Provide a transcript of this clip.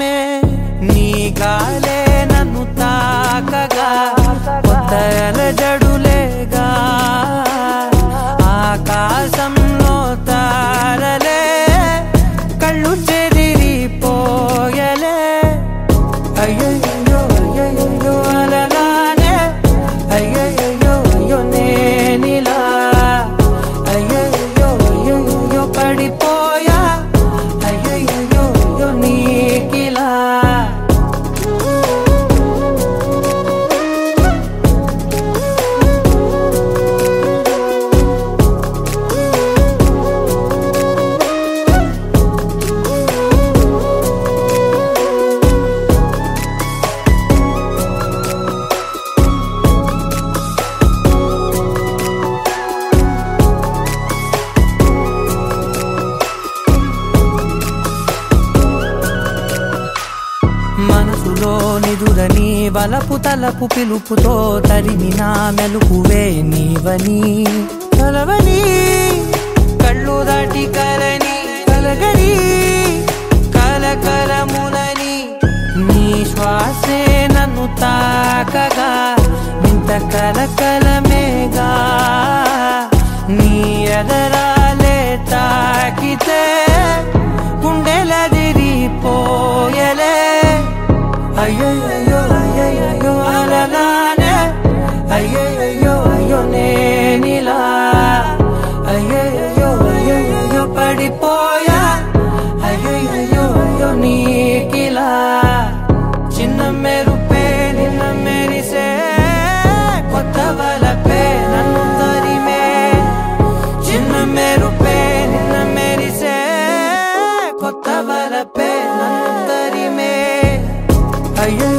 నీ గాలే నన్ను తాకగా కొత్తల జడులేగా ఆకాశంలో తారలే కళ్ళు చెదిరిపోయలే అయ్యయ్యో అయ్యయ్యో అలలానే అయ్యయ్యో అయ్యో నేనిలా అయ్యయ్యో అయ్యయ్యో పడిపోయా అయ్యయ్యో అయ్యో నీకిలా మనసులో నిదురని వలపు తలపు పిలుపుతో తరిమిన మెలుకువే నీవని కలవని కళ్ళు దాటి కలని కలగని కలకలములని నీ శ్వాసే నన్ను తాకగా ఇంత కలకలమేగా నీ ఎదరాలే తాకితే గుండెలదిరిపోయలే అయ్యయ్యో అయ్యయ్యో అలలానే అయ్యయ్యో అయ్యో నేనిలా అయ్యయ్యో అయ్యయ్యో పడిపోయా అయ్యయ్యో అయ్యో నీకిలా చిన్న మెరుపే నిన్న మెరిసే కొత్త వలపే నన్ను తరిమే చిన్న మెరుపే నిన్న మెరిసే కొత్త వలపే నన్ను తరిమే అయ్యో